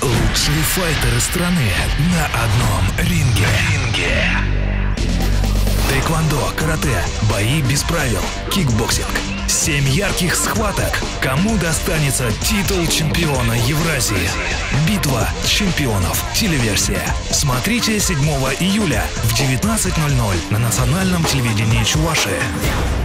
Лучшие файтеры страны на одном ринге. Тэквондо, карате, бои без правил, кикбоксинг. 7 ярких схваток. Кому достанется титул чемпиона Евразии? Битва чемпионов. Телеверсия. Смотрите 7 июля в 19:00 на национальном телевидении Чувашии.